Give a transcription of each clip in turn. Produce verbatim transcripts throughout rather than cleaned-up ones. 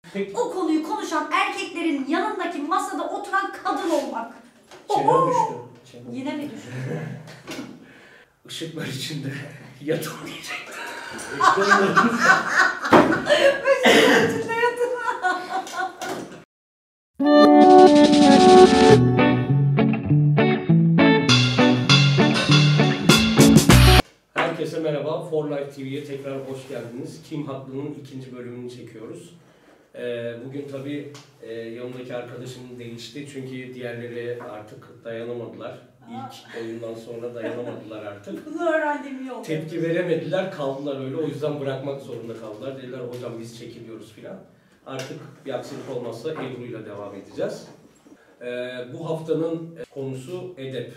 O konuyu konuşan erkeklerin yanındaki masada oturan kadın olmak. Çenem düştü. Çenem. Yine mi düştü? Işıklar içinde yatamayacak. Işıklar içinde yatın. Herkese merhaba. For Life T V'ye tekrar hoş geldiniz. Kim Haklı'nın ikinci bölümünü çekiyoruz. Ee, bugün tabii e, yanımdaki arkadaşım değişti çünkü diğerleri artık dayanamadılar. İlk oyundan sonra dayanamadılar artık. Bunu öğrendiğim iyi oldu. Tepki veremediler, kaldılar öyle. O yüzden bırakmak zorunda kaldılar. Dediler hocam biz çekiliyoruz filan. Artık bir aksilik olmazsa Ebru ile devam edeceğiz. Ee, bu haftanın konusu edep.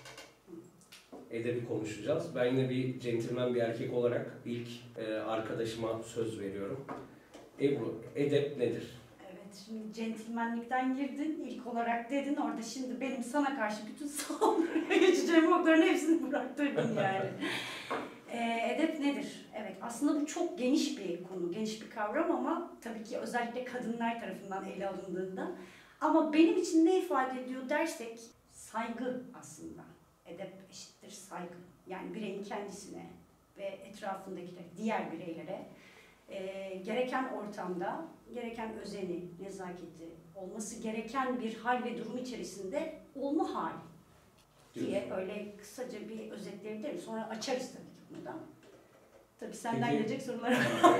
Edebi konuşacağız. Ben yine bir centilmen bir erkek olarak ilk e, arkadaşıma söz veriyorum. Ebru, edep nedir? Evet, şimdi centilmenlikten girdin, ilk olarak dedin, orada şimdi benim sana karşı bütün saldırıya geçeceğim okların hepsini bıraktırdın yani. e, edep nedir? Evet, aslında bu çok geniş bir konu, geniş bir kavram ama tabii ki özellikle kadınlar tarafından ele alındığında. Ama benim için ne ifade ediyor dersek, saygı aslında. Edep eşittir saygı. Yani bireyin kendisine ve etrafındakilere, diğer bireylere e, gereken ortamda, gereken özeni, nezaketi, olması gereken bir hal ve durum içerisinde olma hali diye öyle kısaca bir özetleyebilirim. Sonra açarız tabii ki bunu da. Tabii senden Peki, gelecek sorulara.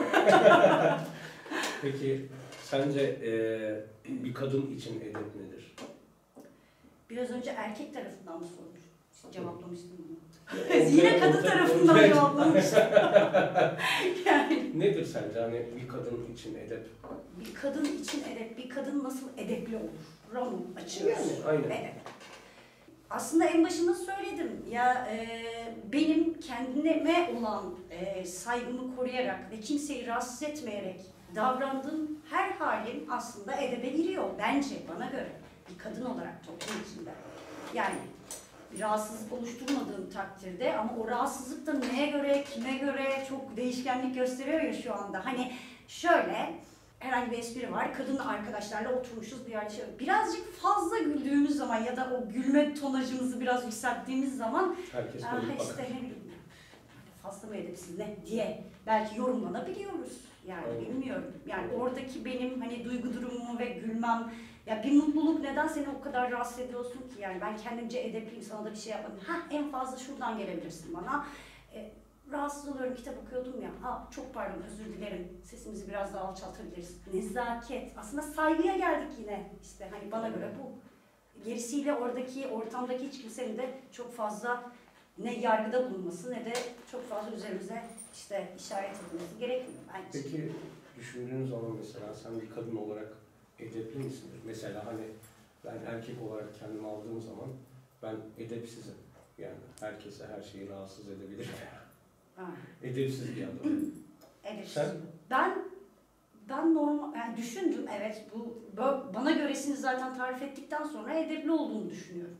Peki sence e, bir kadın için edep nedir? Biraz önce erkek tarafından mı sormuş? Cevaplamıştım bunu. Ortaya, Yine kadın ortaya, tarafından ortaya. cevaplamıştım. Yani. Nedir sence hani bir kadın için edep? Bir kadın için edep, bir kadın nasıl edepli olur? Ramu açıyoruz. Yani, aynen. Edep. Aslında en başında söyledim ya e, benim kendime olan e, saygımı koruyarak ve kimseyi rahatsız etmeyerek davrandığım her halim aslında edebe giriyor bence bana göre bir kadın olarak toplum içinde. Yani bir rahatsızlık oluşturmadığım takdirde ama o rahatsızlık da neye göre, kime göre çok değişkenlik gösteriyor ya şu anda. Hani şöyle herhangi bir espri var, kadın arkadaşlarla oturmuşuz bir yerde şöyle birazcık fazla güldüğümüz zaman ya da o gülme tonajımızı biraz yükselttiğimiz zaman herkes ah böyle işte ne bileyim fazla mı edepsiz ne diye belki yorumlanabiliyoruz. Yani aynen. Bilmiyorum. Yani oradaki benim hani duygu durumumu ve gülmem ya bir mutluluk neden seni o kadar rahatsız ediyorsun ki yani ben kendimce edepliyim sana da bir şey yapmadım. Ha en fazla şuradan gelebilirsin bana. E, rahatsız oluyorum kitap okuyordum ya. Ha çok pardon özür dilerim. Sesimizi biraz daha alçaltabiliriz. Nezaket. Aslında saygıya geldik yine. İşte hani bana göre bu. Gerisiyle oradaki ortamdaki hiç kimsenin de çok fazla ne yargıda bulunması ne de çok fazla üzerimize işte işaret edilmesi gerekmiyor bence. Peki düşündüğün zaman mesela sen bir kadın olarak edepli misindir? Mesela hani ben erkek olarak kendimi aldığım zaman ben edepsizim. Yani herkese her şeyi rahatsız edebilirim. Ha. Edepsiz bir adamım. Edepsiz. Sen? Ben ben normal yani düşündüm evet bu bana göresini zaten tarif ettikten sonra edepli olduğunu düşünüyorum.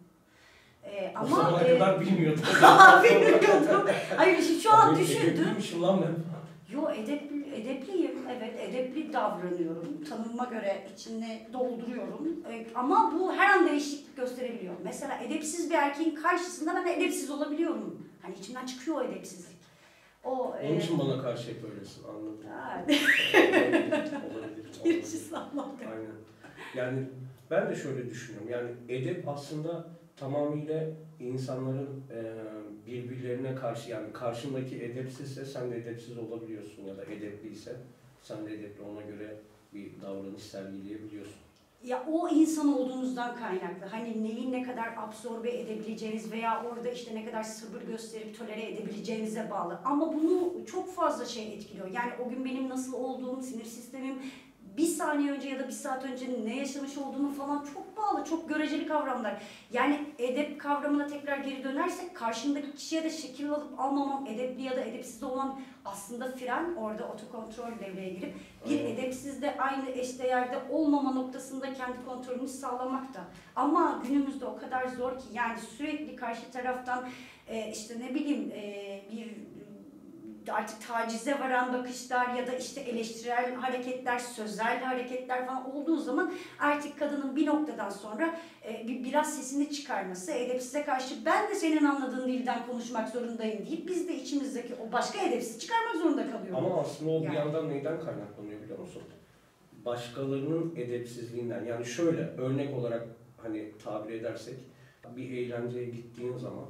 Ee, o ama zamana e, kadar bilmiyordum. bilmiyordum. Hayır şimdi şu an Abi, düşündüm. edepliymişim lan ben. Yo edepli, edepliyim. Evet edepli davranıyorum. Tanımıma göre içini dolduruyorum. Ee, ama bu her an değişiklik gösterebiliyor. Mesela edepsiz bir erkeğin karşısında ben de edepsiz olabiliyorum. Hani içimden çıkıyor o edepsizlik. O, Onun e, için bana karşı hep öylesin anladım. Ha. olabilir, olabilir, Birisi olabilir. sağlam. Aynen. Yani ben de şöyle düşünüyorum. Yani edep aslında tamamıyla insanların e, birbirlerine karşı yani karşındaki edepsizse sen de edepsiz olabiliyorsun ya da edepliyse sen de edepli ona göre bir davranış sergileyebiliyorsun. Ya o insan olduğunuzdan kaynaklı. Hani neyi ne kadar absorbe edebileceğiniz veya orada işte ne kadar sabır gösterip tolere edebileceğinize bağlı. Ama bunu çok fazla şey etkiliyor. Yani o gün benim nasıl olduğum, sinir sistemim, bir saniye önce ya da bir saat önce ne yaşamış olduğumu falan çok bağlı, çok göreceli kavramlar. Yani edep kavramına tekrar geri dönersek karşımdaki kişiye de şekil alıp almamam, edepli ya da edepsiz olmam aslında fren, orada otokontrol devreye girip bir edepsizde aynı eşdeğerde olmama noktasında kendi kontrolünü sağlamak da. Ama günümüzde o kadar zor ki yani sürekli karşı taraftan e, işte ne bileyim e, bir artık tacize varan bakışlar ya da işte eleştirel hareketler, sözel hareketler falan olduğu zaman artık kadının bir noktadan sonra e, bir, biraz sesini çıkarması, edepsize karşı ben de senin anladığın dilden konuşmak zorundayım deyip biz de içimizdeki o başka edepsiz çıkarmak zorunda kalıyoruz. Ama aslında o bir yani. yandan neyden kaynaklanıyor biliyor musun? Başkalarının edepsizliğinden. Yani şöyle örnek olarak hani tabir edersek bir eğlenceye gittiğin zaman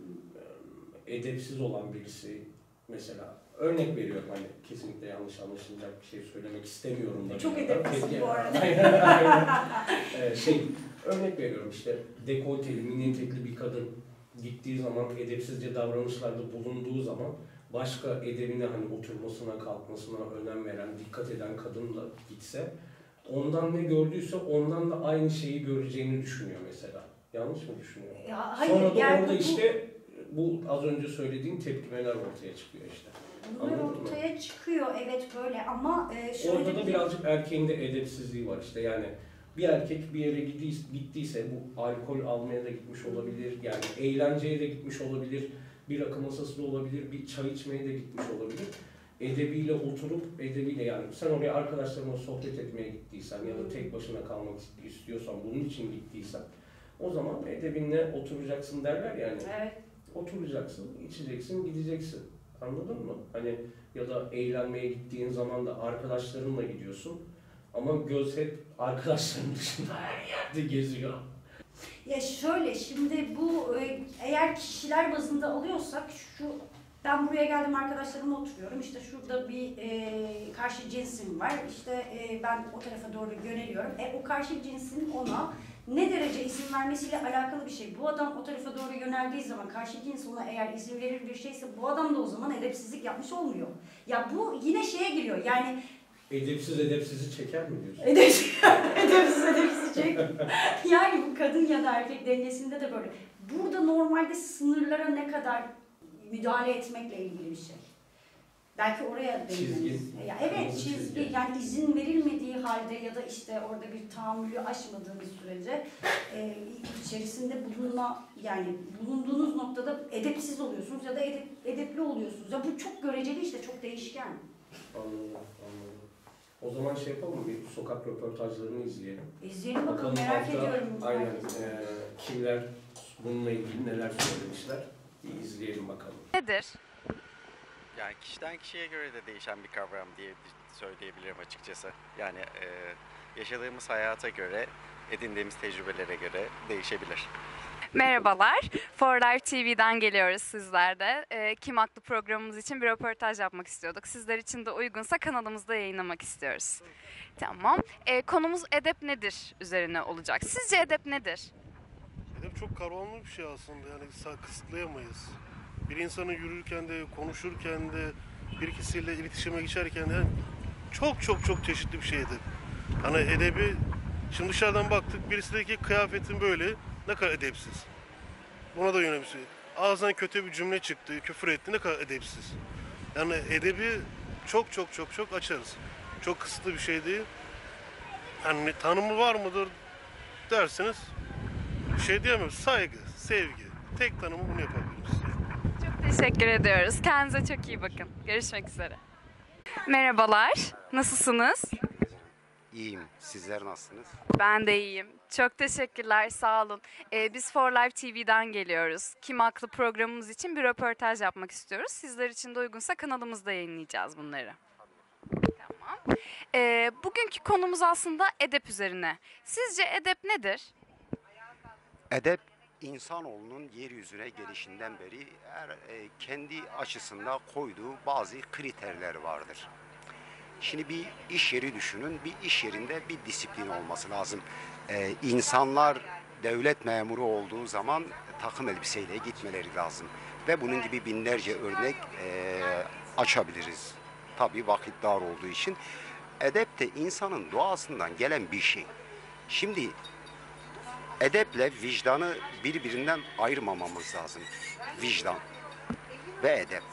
edepsiz olan birisi mesela örnek veriyorum hani kesinlikle yanlış anlaşılacak bir şey söylemek istemiyorum da. Çok edepsiz bu arada. Aynen aynen. ee, şey örnek veriyorum işte dekolteli, mini etekli bir kadın gittiği zaman edepsizce davranışlarda bulunduğu zaman başka edebine hani oturmasına, kalkmasına önem veren, dikkat eden kadınla gitse ondan ne gördüyse ondan da aynı şeyi göreceğini düşünüyor mesela. Yanlış mı düşünüyor? Ya, hayır, Sonra da yani orada bu, işte bu az önce söylediğim tepkimeler ortaya çıkıyor işte. bunlar Anladın ortaya mı? çıkıyor evet böyle ama e, şöyle Orada da bir- birazcık erkeğin de edepsizliği var işte yani bir erkek bir yere gittiyse, gittiyse bu alkol almaya da gitmiş olabilir yani eğlenceye de gitmiş olabilir, bir rakı masası da olabilir, bir çay içmeye de gitmiş olabilir. Edebiyle oturup edebiyle yani sen oraya arkadaşlarınla sohbet etmeye gittiysen ya da tek başına kalmak istiyorsan bunun için gittiysen o zaman edebinle oturacaksın derler yani. Evet. Oturacaksın, içeceksin, gideceksin. Anladın mı? Hani ya da eğlenmeye gittiğin zaman da arkadaşlarınla gidiyorsun. Ama göz hep arkadaşların dışında her yerde geziyor. Ya şöyle şimdi bu e, eğer kişiler bazında alıyorsak şu ben buraya geldim arkadaşlarımla oturuyorum işte şurada bir e, karşı cinsim var işte e, ben o tarafa doğru yöneliyorum. E, o karşı cinsin ona ne derece izin vermesiyle alakalı bir şey. Bu adam o tarafa doğru yöneldiği zaman karşı cins ona eğer izin verir bir şeyse bu adam da o zaman edepsizlik yapmış olmuyor. Ya bu yine şeye giriyor yani Edepsiz edepsizi çeker mi diyorsun? edepsiz edepsiz edepsiz çek. Yani bu kadın ya da erkek dengesinde de böyle. Burada normalde sınırlara ne kadar müdahale etmekle ilgili bir şey. Belki oraya Çizgi. değinmemiz. Ya evet Kırmızı çizgi. çizgi. Yani izin verilmediği halde ya da işte orada bir tahammülü aşmadığınız sürece e, içerisinde bulunma yani bulunduğunuz noktada edepsiz oluyorsunuz ya da edep, edepli oluyorsunuz. Ya bu çok göreceli işte çok değişken. Anladım, anladım. O zaman şey yapalım mı? Bir sokak röportajlarını izleyelim. İzleyelim bakalım merak hafta, ediyorum. Aynen. herkesi. E, kimler bununla ilgili neler söylemişler? Bir izleyelim bakalım. Nedir? Yani kişiden kişiye göre de değişen bir kavram diye söyleyebilirim açıkçası. Yani e, yaşadığımız hayata göre, edindiğimiz tecrübelere göre değişebilir. Merhabalar. For Life T V'den geliyoruz sizlerde. Ee, Kim Haklı programımız için bir röportaj yapmak istiyorduk. Sizler için de uygunsa kanalımızda yayınlamak istiyoruz. Tamam. Ee, konumuz edep nedir üzerine olacak. Sizce edep nedir? Edep çok kavramlı bir şey aslında yani sa- kısıtlayamayız. Bir insanın yürürken de, konuşurken de, bir kişiyle iletişime geçerken de yani çok çok çok çeşitli bir şey edep. Hani edebi, şimdi dışarıdan baktık birisindeki kıyafetin böyle ne kadar edepsiz. Buna da yönelik bir şey. Ağzından kötü bir cümle çıktı, küfür etti ne kadar edepsiz. Yani edebi çok çok çok çok açarız. Çok kısıtlı bir şey değil. Yani tanımı var mıdır derseniz bir şey diyemiyoruz. Saygı, sevgi. Tek tanımı bunu yapabiliriz. Çok teşekkür ediyoruz. Kendinize çok iyi bakın. Görüşmek üzere. Merhabalar. Nasılsınız? İyiyim. Sizler nasılsınız? Ben de iyiyim. Çok teşekkürler, sağ olun. Ee, biz For Life T V'den geliyoruz. Kim Haklı programımız için bir röportaj yapmak istiyoruz. Sizler için de uygunsa kanalımızda yayınlayacağız bunları. Tamam. Ee, bugünkü konumuz aslında edep üzerine. Sizce edep nedir? Edep, insanoğlunun yeryüzüne gelişinden beri her, e, kendi açısında koyduğu bazı kriterler vardır. Şimdi bir iş yeri düşünün, bir iş yerinde bir disiplin olması lazım. Ee, insanlar devlet memuru olduğu zaman takım elbiseyle gitmeleri lazım. Ve bunun gibi binlerce örnek e, açabiliriz. Tabii vakit dar olduğu için. Edep de insanın doğasından gelen bir şey. Şimdi edeple vicdanı birbirinden ayırmamamız lazım. Vicdan ve edep.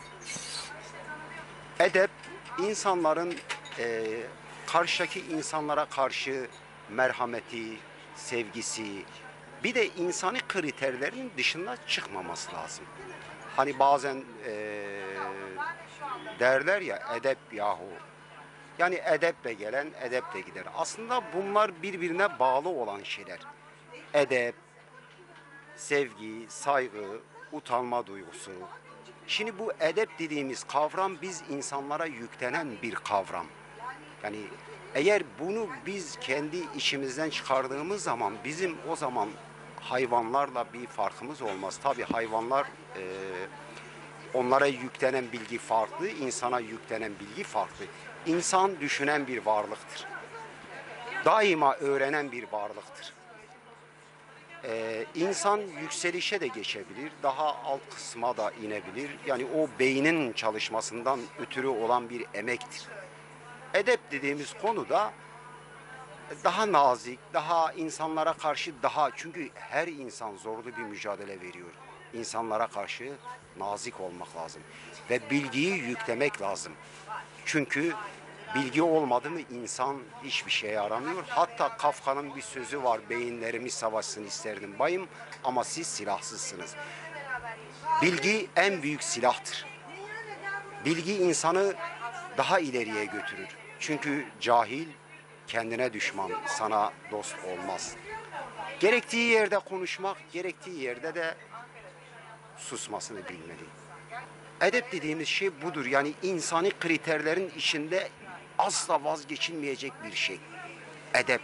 Edep, insanların e, karşıdaki insanlara karşı merhameti, sevgisi, bir de insani kriterlerin dışına çıkmaması lazım. Hani bazen e, derler ya edep yahu. Yani edeple gelen edeple gider. Aslında bunlar birbirine bağlı olan şeyler. Edep, sevgi, saygı, utanma duygusu. Şimdi bu edep dediğimiz kavram biz insanlara yüklenen bir kavram. Yani eğer bunu biz kendi içimizden çıkardığımız zaman bizim o zaman hayvanlarla bir farkımız olmaz. Tabii hayvanlar e, onlara yüklenen bilgi farklı, insana yüklenen bilgi farklı. İnsan düşünen bir varlıktır. Daima öğrenen bir varlıktır. Ee, insan yükselişe de geçebilir, daha alt kısma da inebilir. Yani o beynin çalışmasından ötürü olan bir emektir. Edep dediğimiz konu da daha nazik, daha insanlara karşı daha... Çünkü her insan zorlu bir mücadele veriyor. İnsanlara karşı nazik olmak lazım. Ve bilgiyi yüklemek lazım. Çünkü bilgi olmadı mı insan hiçbir şeye yaramıyor. Hatta Kafka'nın bir sözü var. Beyinlerimiz savaşsın isterdim bayım ama siz silahsızsınız. Bilgi en büyük silahtır. Bilgi insanı daha ileriye götürür. Çünkü cahil kendine düşman, sana dost olmaz. Gerektiği yerde konuşmak, gerektiği yerde de susmasını bilmeli. Edep dediğimiz şey budur. Yani insani kriterlerin içinde asla vazgeçilmeyecek bir şey. Edep.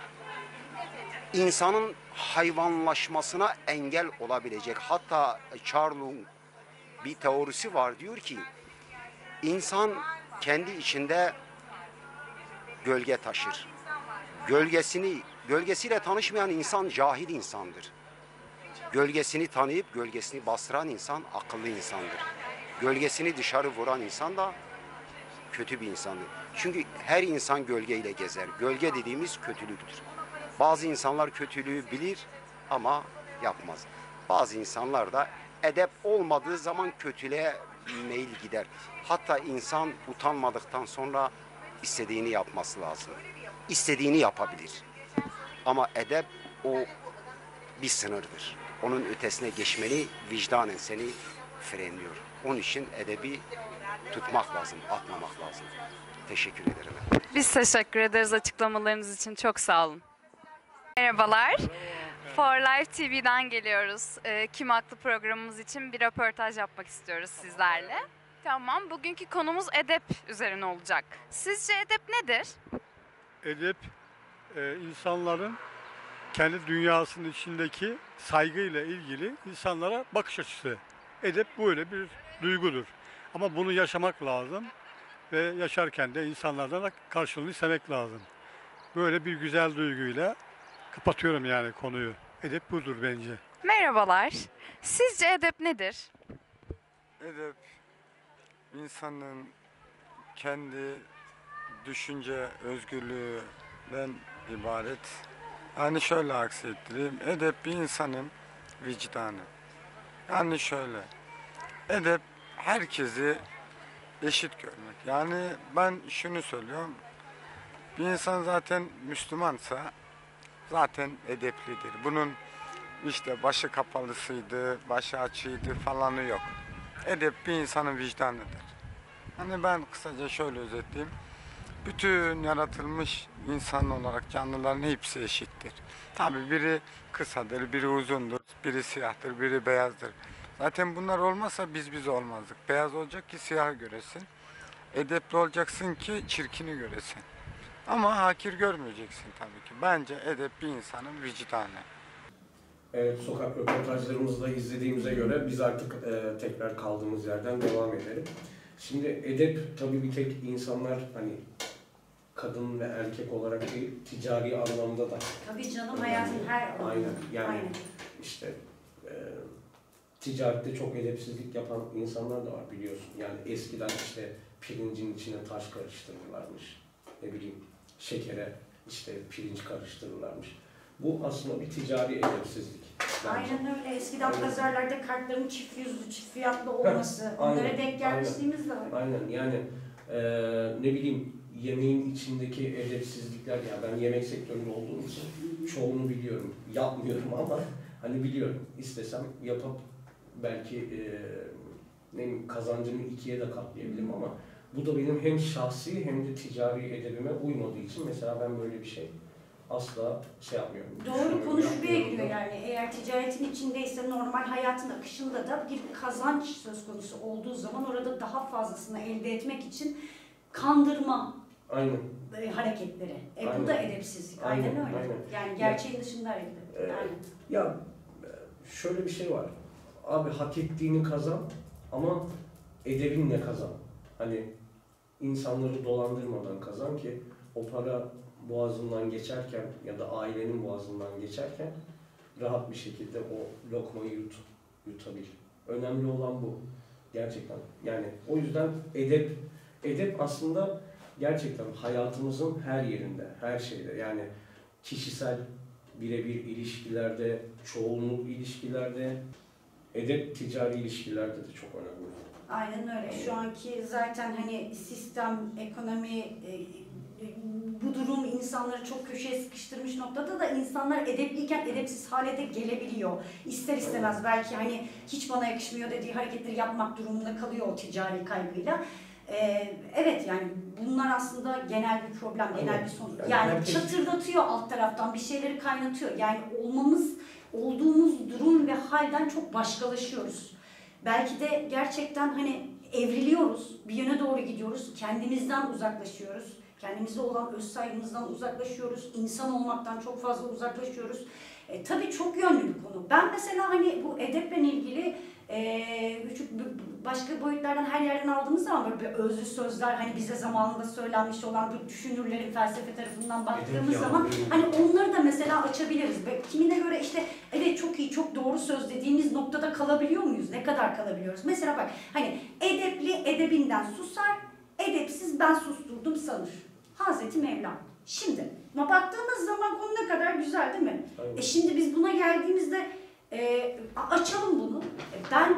İnsanın hayvanlaşmasına engel olabilecek. Hatta Charles'un bir teorisi var. Diyor ki insan kendi içinde gölge taşır. Gölgesini, gölgesiyle tanışmayan insan cahil insandır. Gölgesini tanıyıp gölgesini bastıran insan akıllı insandır. Gölgesini dışarı vuran insan da kötü bir insandır. Çünkü her insan gölgeyle gezer. Gölge dediğimiz kötülüktür. Bazı insanlar kötülüğü bilir ama yapmaz. Bazı insanlar da edep olmadığı zaman kötülüğe meyil gider. Hatta insan utanmadıktan sonra istediğini yapması lazım. İstediğini yapabilir. Ama edep o bir sınırdır. Onun ötesine geçmeni vicdanen seni frenliyor. Onun için edebi tutmak lazım, atmamak lazım. Teşekkür ederim. Biz teşekkür ederiz açıklamalarınız için. Çok sağ olun. Merhabalar. For Life T V'den geliyoruz. Ee, Kim Haklı programımız için bir röportaj yapmak istiyoruz sizlerle. Tamam, bugünkü konumuz edep üzerine olacak. Sizce edep nedir? Edep, e, insanların kendi dünyasının içindeki saygıyla ilgili insanlara bakış açısı. Edep böyle bir duygudur. Ama bunu yaşamak lazım ve yaşarken de insanlardan da karşılığını istemek lazım. Böyle bir güzel duyguyla kapatıyorum yani konuyu. Edep budur bence. Merhabalar. Sizce edep nedir? Edep, insanın kendi düşünce özgürlüğünden ibaret. Yani şöyle aksettireyim, edep bir insanın vicdanı. Yani şöyle, edep herkesi eşit görmek. Yani ben şunu söylüyorum, bir insan zaten Müslümansa zaten edeplidir. Bunun işte başı kapalısıydı, başı açıydı falanı yok. Edep bir insanın vicdanıdır. Hani ben kısaca şöyle özetleyeyim. Bütün yaratılmış insan olarak canlıların hepsi eşittir. Tabii biri kısadır, biri uzundur, biri siyahtır, biri beyazdır. Zaten bunlar olmazsa biz biz olmazdık. Beyaz olacak ki siyah göresin. Edepli olacaksın ki çirkini göresin. Ama hakir görmeyeceksin tabii ki. Bence edep bir insanın vicdanı. Evet, sokak röportajlarımızda izlediğimize göre biz artık e, tekrar kaldığımız yerden devam edelim. Şimdi edep tabii bir tek insanlar hani kadın ve erkek olarak değil, ticari anlamda da. Tabii canım hayatın her Aynen. Yani Aynen. işte e, ticarette çok edepsizlik yapan insanlar da var biliyorsun. Yani eskiden işte pirincin içine taş karıştırırlarmış. Ne bileyim şekere işte pirinç karıştırırlarmış. Bu aslında bir ticari edepsizlik. Bence. Aynen öyle. Eskiden Aynen. pazarlarda kartların çift yüzlü, çift fiyatlı olması. Aynen, Onlara denk gelmişliğimiz de var. Aynen yani e, ne bileyim yemeğin içindeki edepsizlikler ya ben yemek sektöründe olduğum için çoğunu biliyorum. Yapmıyorum ama hani biliyorum. İstesem yapıp belki e, ne bileyim, kazancımı ikiye de katlayabilirim ama bu da benim hem şahsi hem de ticari edebime uymadığı için mesela ben böyle bir şey asla şey yapmıyorum. Doğru, konu şuraya giriyor yani. Eğer ticaretin içindeyse normal hayatın akışında da bir kazanç söz konusu olduğu zaman orada daha fazlasını elde etmek için kandırma Aynen. e, hareketleri. E, Aynen. bu da edepsizlik. Aynen, Aynen, öyle. aynen. Yani gerçeğin dışında hareket. Ee, Aynen. Ya şöyle bir şey var. Abi hak ettiğini kazan ama edebinle kazan. Hani insanları dolandırmadan kazan ki o para boğazından geçerken ya da ailenin boğazından geçerken rahat bir şekilde o lokmayı yut, yutabil. Önemli olan bu. Gerçekten. Yani o yüzden edep edep aslında gerçekten hayatımızın her yerinde, her şeyde. Yani kişisel birebir ilişkilerde, çoğunluk ilişkilerde, edep ticari ilişkilerde de çok önemli. Aynen öyle. Şu anki zaten hani sistem, ekonomi, e, bu durum insanları çok köşeye sıkıştırmış noktada da insanlar edepliyken edepsiz hale de gelebiliyor. İster istemez belki hani hiç bana yakışmıyor dediği hareketleri yapmak durumunda kalıyor o ticari kaygıyla. Ee, evet yani bunlar aslında genel bir problem, genel bir sorun. Yani çatırdatıyor alt taraftan, bir şeyleri kaynatıyor. Yani olmamız, olduğumuz durum ve halden çok başkalaşıyoruz. Belki de gerçekten hani evriliyoruz, bir yöne doğru gidiyoruz, kendimizden uzaklaşıyoruz. Kendimize olan öz saygımızdan uzaklaşıyoruz, insan olmaktan çok fazla uzaklaşıyoruz. E, tabii çok yönlü bir konu. Ben mesela hani bu edeple ilgili e, başka boyutlardan her yerden aldığımız zaman böyle bir özlü sözler, hani bize zamanında söylenmiş olan bu düşünürlerin felsefe tarafından baktığımız zaman hani onları da mesela açabiliriz. Kimine göre işte evet çok iyi, çok doğru söz dediğimiz noktada kalabiliyor muyuz? Ne kadar kalabiliyoruz? Mesela bak hani edepli edebinden susar, edepsiz ben susturdum sanır. Hazreti Mevlana. Şimdi ama baktığımız zaman konu ne kadar güzel değil mi? Aynen. E şimdi biz buna geldiğimizde e, açalım bunu. E ben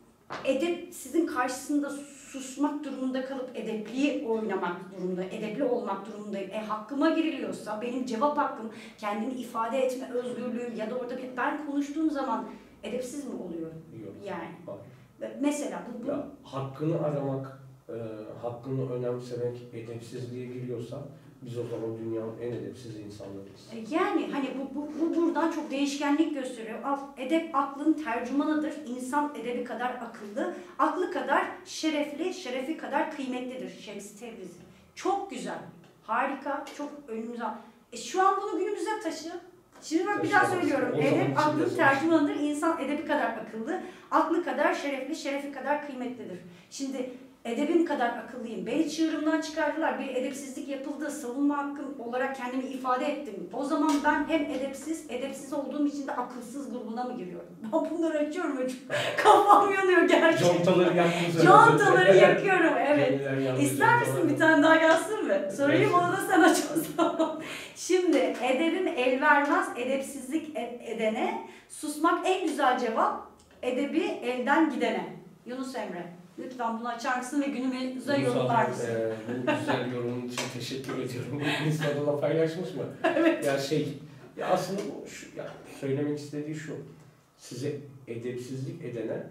edep sizin karşısında susmak durumunda kalıp edepliyi oynamak durumunda, edepli olmak durumundayım. E hakkıma giriliyorsa benim cevap hakkım, kendini ifade etme özgürlüğüm ya da orada bir ben konuştuğum zaman edepsiz mi oluyorum? Yok. Yani. Hayır. Mesela bu, bu Ya, hakkını aramak, e, hakkını önemsemek edepsizliğe giriyorsa biz o zaman dünyanın en edepsiz insanlarıyız. Yani hani bu, bu, bu buradan çok değişkenlik gösteriyor. Edep aklın tercümanıdır. İnsan edebi kadar akıllı, aklı kadar şerefli, şerefi kadar kıymetlidir. Şems-i Tebrizi. Çok güzel, harika, çok önümüze. E şu an bunu günümüze taşı. Şimdi bak bir daha söylüyorum. Edep aklın tercümanıdır. İnsan edebi kadar akıllı, aklı kadar şerefli, şerefi kadar kıymetlidir. Şimdi edebim kadar akıllıyım. Beni çığırımdan çıkardılar. Bir edepsizlik yapıldı. Savunma hakkım olarak kendimi ifade ettim. O zaman ben hem edepsiz, edepsiz olduğum için de akılsız grubuna mı giriyorum? Ben bunları açıyorum ve kafam yanıyor gerçekten. Contaları yaktınız. Contaları yakıyorum, evet. İster misin bir tane daha gelsin mi? Sorayım onu da sen aç o zaman. Şimdi edebim el vermez edepsizlik edene. Susmak en güzel cevap. Edebi elden gidene. Yunus Emre. Lütfen bunu açar mısın ve günümüze yorumlar mısın? E, bu güzel yorumun için teşekkür ediyorum. Instagram'da paylaşmış mı? Evet. Ya şey, ya aslında bu şu, ya söylemek istediği şu. Size edepsizlik edene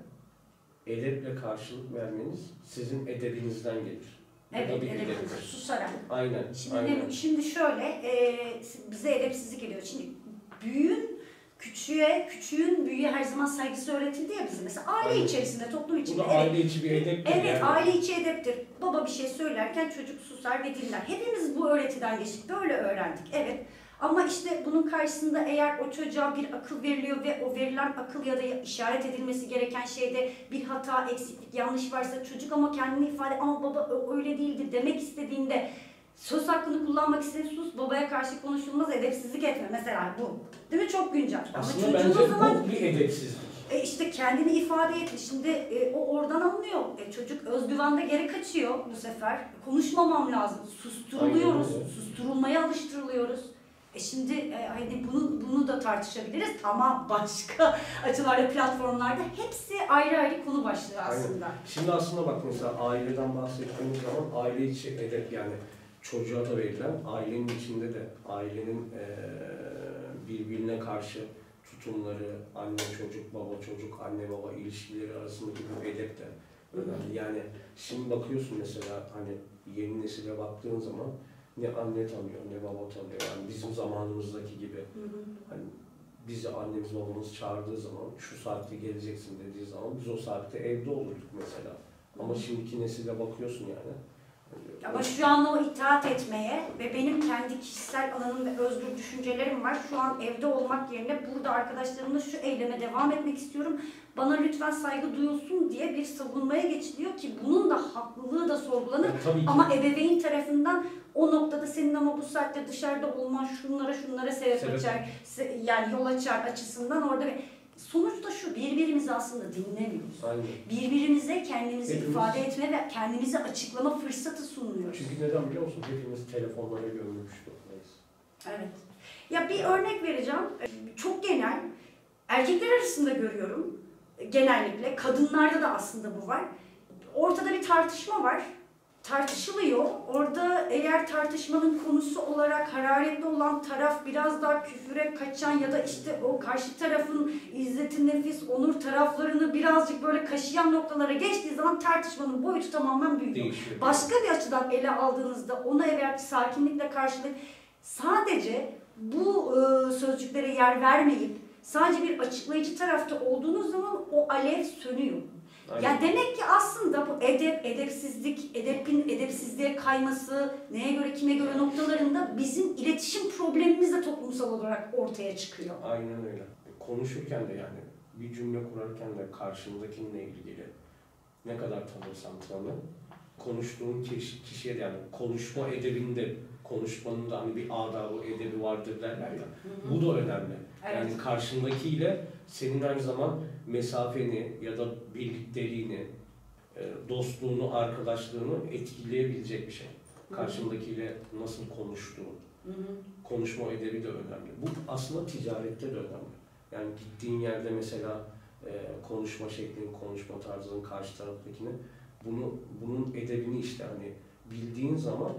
edeple karşılık vermeniz sizin edebinizden gelir. Evet, bir edep edeptir. susarak. Aynen. Şimdi, aynen. Ne, şimdi şöyle, e, bize edepsizlik ediyor. Şimdi büyüğün küçüğe, küçüğün büyüğe her zaman saygısı öğretildi ya bize. Mesela aile Aynen. içerisinde, toplum Bu içinde. da Evet, aile içi bir edeptir. evet yani. aile içi edeptir. Baba bir şey söylerken çocuk susar ve dinler. Hepimiz bu öğretiden geçtik, böyle öğrendik. Evet. Ama işte bunun karşısında eğer o çocuğa bir akıl veriliyor ve o verilen akıl ya da işaret edilmesi gereken şeyde bir hata, eksiklik, yanlış varsa çocuk ama kendini ifade ama baba öyle değildi demek istediğinde söz hakkını kullanmak istediğinde sus, babaya karşı konuşulmaz, edepsizlik etme mesela bu. Değil mi? Çok güncel. Aslında ama bence o zaman bu bir edepsizlik. e işte kendini ifade etti. Şimdi e, o oradan alınıyor. E, çocuk özgüvende geri kaçıyor bu sefer. Konuşmamam lazım. Susturuluyoruz. Aynen öyle. Susturulmaya alıştırılıyoruz. E şimdi e, hani bunu bunu da tartışabiliriz ama başka açılarla platformlarda hepsi ayrı ayrı konu başlığı aslında. Aynen. Şimdi aslında bak mesela aileden bahsettiğimiz zaman aile içi edep yani çocuğa da verilen ailenin içinde de ailenin e, birbirine karşı tutumları, anne çocuk, baba çocuk, anne baba ilişkileri arasındaki bu edep de önemli. Yani şimdi bakıyorsun mesela hani yeni nesile baktığın zaman ne anne tanıyor ne baba tanıyor. Yani bizim zamanımızdaki gibi. Hı hı. Hani bizi annemiz babamız çağırdığı zaman şu saatte geleceksin dediği zaman biz o saatte evde olurduk mesela. Ama şimdiki nesile bakıyorsun yani. Ama şu an o itaat etmeye ve benim kendi kişisel alanım ve özgür düşüncelerim var. Şu an evde olmak yerine burada arkadaşlarımla şu eyleme devam etmek istiyorum. Bana lütfen saygı duyulsun diye bir savunmaya geçiliyor ki bunun da haklılığı da sorgulanır. Ya, tabii ki. Ama ebeveyn tarafından o noktada senin ama bu saatte dışarıda olman şunlara şunlara sebep Sebep. açar, se- yani yol açar açısından orada bir... Sonuçta şu, birbirimizi aslında dinlemiyoruz. Aynen. Birbirimize kendimizi Hepimiz- ifade etme ve kendimizi açıklama fırsatı sunuyoruz. Çünkü neden biliyor musun? Hepimiz telefonlara gömülmüş durumdayız. Evet. Ya bir örnek vereceğim. Çok genel. Erkekler arasında görüyorum. Genellikle. Kadınlarda da aslında bu var. Ortada bir tartışma var. Tartışılıyor. Orada eğer tartışmanın konusu olarak hararetli olan taraf biraz daha küfüre kaçan ya da işte o karşı tarafın izzeti nefis, onur taraflarını birazcık böyle kaşıyan noktalara geçtiği zaman tartışmanın boyutu tamamen büyüyor. Değişiyor. Başka bir açıdan ele aldığınızda ona eğer sakinlikle karşılık sadece bu e, sözcüklere yer vermeyip sadece bir açıklayıcı tarafta olduğunuz zaman o alev sönüyor. Aynen. Ya demek ki aslında bu edep, edepsizlik, edepin edepsizliğe kayması, neye göre kime göre noktalarında bizim iletişim problemimiz de toplumsal olarak ortaya çıkıyor. Aynen öyle. Konuşurken de yani bir cümle kurarken de karşındakinle ilgili ne kadar tanırsan tanı, konuştuğun kişi, kişiye de yani konuşma edebinde, konuşmanın da hani bir adabı, edebi vardır derler ya. Hı hı. Bu da önemli. Evet. Yani karşındakiyle senin aynı zaman mesafeni ya da birlikteliğini, e, dostluğunu, arkadaşlığını etkileyebilecek bir şey. Karşındakiyle nasıl konuştuğun, Hı hı. konuşma edebi de önemli. Bu aslında ticarette de önemli. Yani gittiğin yerde mesela e, konuşma şeklini, konuşma tarzının karşı taraftakini, bunu bunun edebini işte hani bildiğin zaman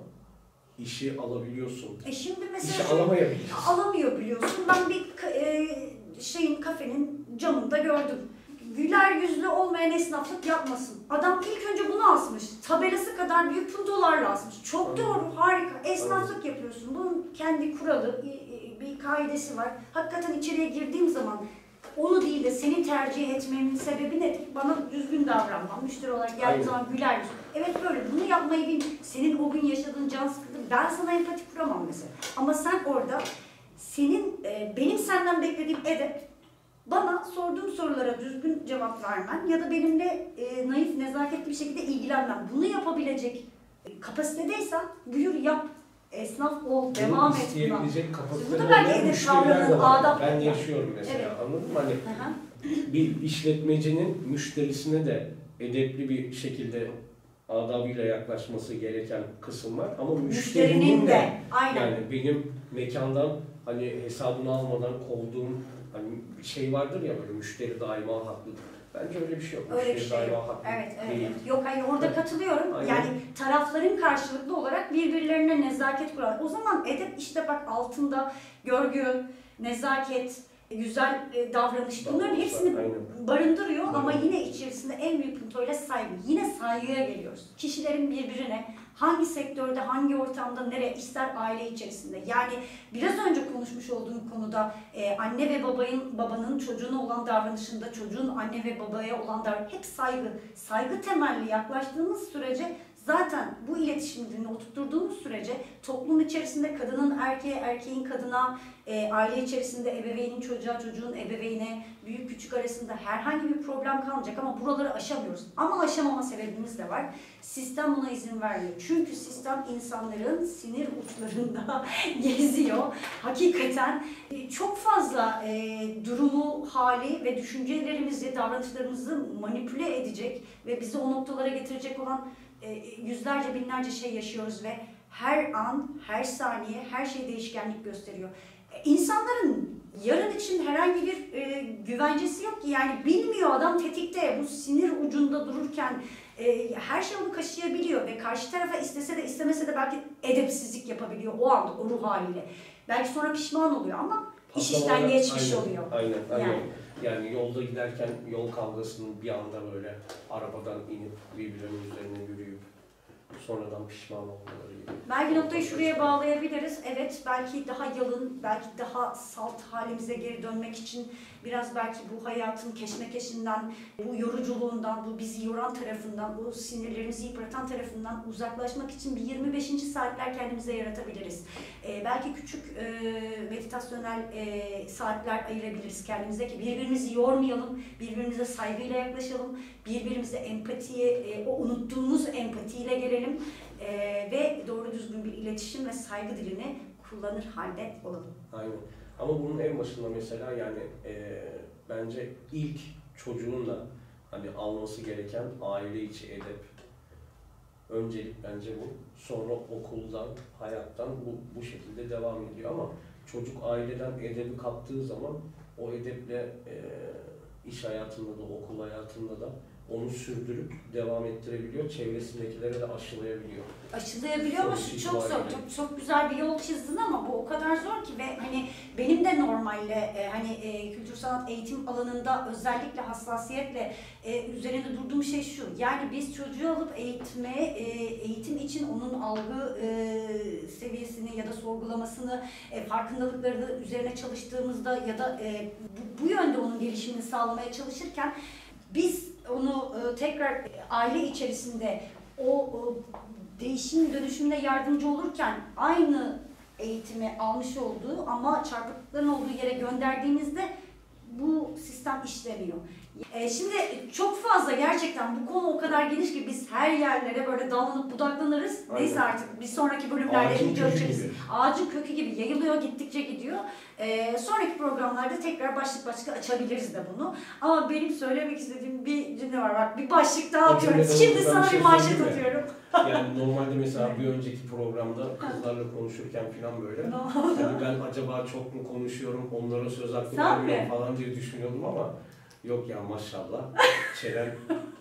işi alabiliyorsun. E şimdi İşi mesela alamayabilirsin. alamıyor biliyorsun. Ben bir ka- e, şeyin kafenin camında gördüm. Güler yüzlü olmayan esnaflık yapmasın. Adam ilk önce bunu asmış. Tabelası kadar büyük puntolarla asmış. Çok Aynen. doğru, harika. Esnaflık yapıyorsun. Bunun kendi kuralı, bir kaidesi var. Hakikaten içeriye girdiğim zaman onu değil de seni tercih etmemin sebebi nedir? Bana düzgün davranmam. Müşteri olarak geldiği Aynen. zaman güler yüzlü. Evet böyle bunu yapmayı bil. Senin o gün yaşadığın can sıkıntı. Ben sana empati kuramam mesela. Ama sen orada senin, e, benim senden beklediğim edep bana sorduğum sorulara düzgün cevap vermen ya da benimle e, naif, nezaketli bir şekilde ilgilenmen. Bunu yapabilecek e, kapasitedeysen buyur yap. Esnaf ol, devam et buna. isteyebilecek Bu kapasitede da belki olmayan edep müşteriler de kavramının var. adab- Ben yaşıyorum mesela, Evet. anladın mı? Hani Hı hı. bir işletmecinin müşterisine de edepli bir şekilde adabıyla yaklaşması gereken kısım var. Ama müşterinin, Müşterinin de, de, aynen. yani benim mekandan hani hesabını almadan kovduğum hani bir şey vardır ya böyle müşteri daima haklıdır. Bence öyle bir şey yok. Öyle bir Müşteri şey daima yok. haklı Evet, evet, değil. evet. Yok hayır orada katılıyorum. Aynen. Yani tarafların karşılıklı olarak birbirlerine nezaket kurar. O zaman edep işte bak altında görgü, nezaket, güzel e, davranış bunların hepsini Aynen. barındırıyor Aynen. ama yine içerisinde en büyük puntoyla saygı. Yine saygıya geliyoruz. Kişilerin birbirine hangi sektörde, hangi ortamda, nereye, ister aile içerisinde. Yani biraz önce konuşmuş olduğum konuda e, anne ve babayın, babanın çocuğuna olan davranışında, çocuğun anne ve babaya olan davranışı hep saygı. Saygı temelli yaklaştığımız sürece zaten bu iletişim dilini oturtturduğumuz sürece toplum içerisinde kadının erkeğe, erkeğin kadına, e, aile içerisinde ebeveynin çocuğa, çocuğun ebeveyne, büyük küçük arasında herhangi bir problem kalmayacak ama buraları aşamıyoruz. Ama aşamama sebebimiz de var. Sistem buna izin vermiyor. Çünkü sistem insanların sinir uçlarında geziyor. Hakikaten e, çok fazla e, durumu, hali ve düşüncelerimizi, davranışlarımızı manipüle edecek ve bizi o noktalara getirecek olan e, yüzlerce, binlerce şey yaşıyoruz ve her an, her saniye, her şey değişkenlik gösteriyor. E, insanların yarın için herhangi bir e, güvencesi yok ki. Yani bilmiyor adam tetikte, bu sinir ucunda dururken e, her şey onu kaşıyabiliyor ve karşı tarafa istese de istemese de belki edepsizlik yapabiliyor o anda, o ruh haliyle. Belki sonra pişman oluyor ama iş işten Patlamalar- geçmiş aynen, oluyor. Aynen, aynen. Yani. Yani yolda giderken yol kavgasının bir anda böyle arabadan inip birbirlerinin üzerine yürüyüp sonradan pişman olmaları gibi. Belki noktayı şuraya bağlayabiliriz. Evet, belki daha yalın, belki daha salt halimize geri dönmek için biraz belki bu hayatın keşmekeşinden, bu yoruculuğundan, bu bizi yoran tarafından, bu sinirlerimizi yıpratan tarafından uzaklaşmak için bir yirmi beşinci saatler kendimize yaratabiliriz. Ee, belki küçük e, meditasyonel e, saatler ayırabiliriz kendimize ki birbirimizi yormayalım, birbirimize saygıyla yaklaşalım, birbirimize empatiye, e, o unuttuğumuz empatiyle gelelim. Ee, ve doğru düzgün bir iletişim ve saygı dilini kullanır halde olalım. Aynen. Ama bunun en başında mesela yani e, bence ilk çocuğun da hani alması gereken aile içi edep. Öncelik bence bu. Sonra okuldan, hayattan bu, bu şekilde devam ediyor ama çocuk aileden edebi kaptığı zaman o edeple e, iş hayatında da, okul hayatında da onu sürdürüp devam ettirebiliyor, çevresindekilere de aşılayabiliyor. Aşılayabiliyor ama Sonuç şu çok zor, itibariyle. çok, çok güzel bir yol çizdin ama bu o kadar zor ki ve hani benim de normalde e, hani e, kültür sanat eğitim alanında özellikle hassasiyetle e, üzerinde durduğum şey şu, yani biz çocuğu alıp eğitime, e, eğitim için onun algı e, seviyesini ya da sorgulamasını, e, farkındalıklarını üzerine çalıştığımızda ya da e, bu, bu yönde onun gelişimini sağlamaya çalışırken biz onu e, tekrar e, aile içerisinde o, o değişim dönüşümüne yardımcı olurken aynı eğitimi almış olduğu ama çarpıklıkların olduğu yere gönderdiğimizde bu sistem işlemiyor. E, şimdi çok fazla gerçekten bu konu o kadar geniş ki biz her yerlere böyle dallanıp budaklanırız. Aynen. Neyse artık bir sonraki bölümlerde Ağacın video kökü açarız. gibi. Ağacın kökü gibi yayılıyor, gittikçe gidiyor. E, sonraki programlarda tekrar başlık başlık açabiliriz de bunu. Ama benim söylemek istediğim bir cümle var. Bak bir başlık daha O atıyorum. cümleden Şimdi önce ben sana bir şey bir manşet söyleyeyim mi? atıyorum. Yani normalde mesela bir önceki programda kızlarla konuşurken falan böyle Ne oldu? hani ben acaba çok mu konuşuyorum, onlara söz hakkı Sen vermiyorum mi? falan diye düşünüyordum ama yok ya maşallah. Çelen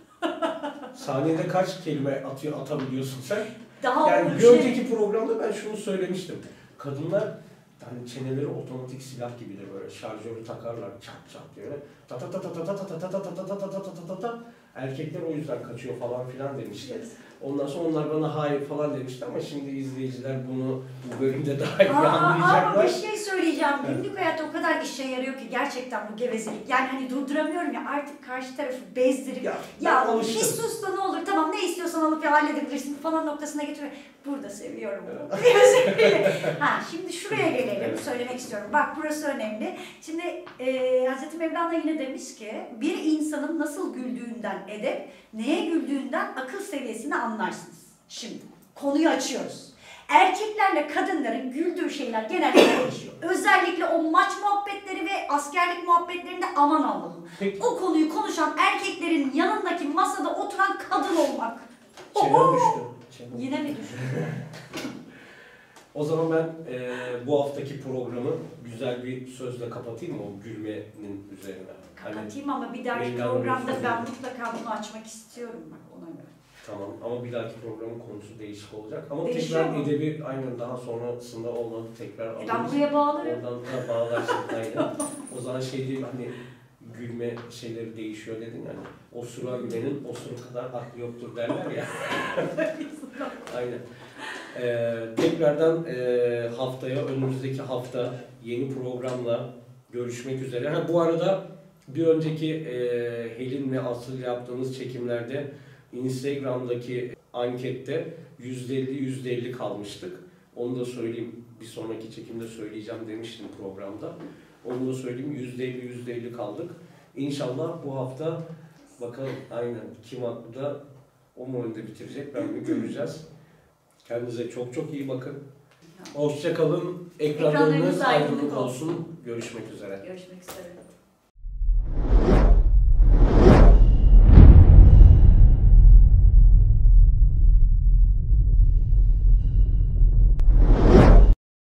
saniyede kaç kelime atıyor atabiliyorsun sen? Daha Yani o bir şey- önceki programda ben şunu söylemiştim. Kadınlar hani çeneleri otomatik silah gibidir böyle şarjörü takarlar çat çat diye öyle. Ta ta ta ta ta ta ta ta ta ta ta ta ta ta ta ta ta. Erkekler o yüzden kaçıyor falan filan demişler. Ondan sonra onlar bana hayır falan demişti ama şimdi izleyiciler bunu bu bölümde daha iyi Aa, ama anlayacaklar. bir şey söyleyeceğim. Evet. Günlük hayatta o kadar işe yarıyor ki gerçekten bu gevezelik. Yani hani durduramıyorum ya artık karşı tarafı bezdirip Ya, ya ben bir alıştım. sus da ne olur tamam ne istiyorsan alıp ya halledebilirsin falan noktasına getiriyor. Burada seviyorum bunu. Ha şimdi şuraya gelelim. Evet. Söylemek istiyorum. Bak burası önemli. Şimdi e, Hazreti Mevlana yine demiş ki bir insanın nasıl güldüğünden edep, neye güldüğünden akıl seviyesini anlarsınız. Şimdi konuyu açıyoruz. Erkeklerle kadınların güldüğü şeyler genellikle değişiyor. Özellikle o maç muhabbetleri ve askerlik muhabbetlerinde aman Allah'ım. Peki. O konuyu konuşan erkeklerin yanındaki masada oturan kadın olmak. Çenem Oho! düştü. Çenem. Yine mi düştü? O zaman ben e, bu haftaki programı güzel bir sözle kapatayım mı o gülmenin üzerine? Hani, Kapatayım ama bir dahaki Mevlana'nın programda sözü. ben mutlaka bunu açmak istiyorum bak ona göre. tamam ama bir dahaki programın konusu değişik olacak. Ama Değişiyor tekrar mu? edebi aynen daha sonrasında olmadı tekrar E alırız. ben buraya bağlarım. Oradan da bağlarsın aynen. O zaman şey değil hani gülme şeyleri değişiyor dedin yani. Osura gülenin osuru kadar aklı yoktur derler ya. Aynen. Ee, tekrardan e, haftaya, önümüzdeki hafta yeni programla görüşmek üzere. Ha, bu arada bir önceki e, Helin ve Asıl yaptığımız çekimlerde Instagram'daki ankette yüzde elli yüzde elli kalmıştık. Onu da söyleyeyim. Bir sonraki çekimde söyleyeceğim demiştim programda. Onu da söyleyeyim. yüzde elli yüzde elli kaldık. İnşallah bu hafta bakalım aynen kim haklı da o mu önde bitirecek ben mi göreceğiz. Kendinize çok çok iyi bakın. Hoşça kalın. Ekranlarınız Ekranlarınız aydınlık aydınlık olsun. Görüşmek üzere. Görüşmek üzere.